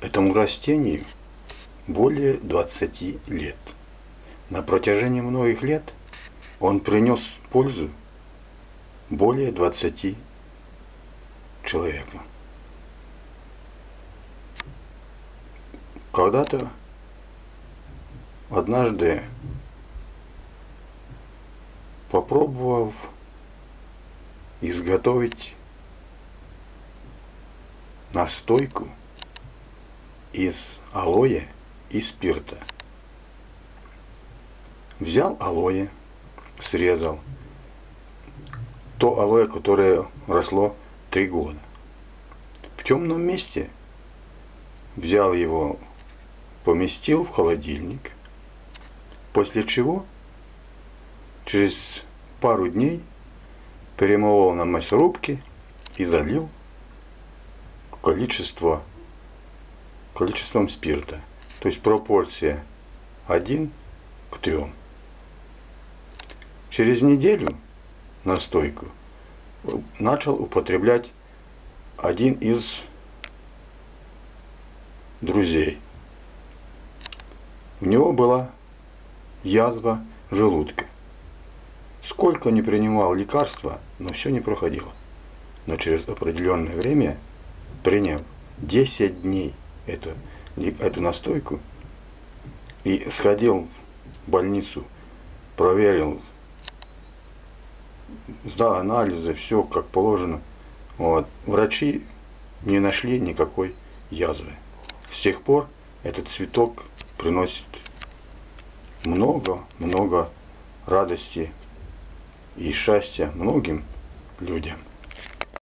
Этому растению более 20 лет. На протяжении многих лет он принес пользу более 20 человекам. Когда-то, однажды, попробовав изготовить настойку из алоэ и спирта. Взял алоэ, срезал. То алоэ, которое росло 3 года. В темном месте взял его, поместил в холодильник, после чего через пару дней перемолол на мясорубке и залил количеством спирта. То есть пропорция 1 к 3. Через неделю настойку начал употреблять один из друзей. У него была язва желудка. Сколько не принимал лекарства, но все не проходило. Но через определенное время, приняв 10 дней эту настойку, и сходил в больницу, проверил, сдал анализы, все как положено. Вот. Врачи не нашли никакой язвы. С тех пор этот цветок приносит много радости и счастья многим людям.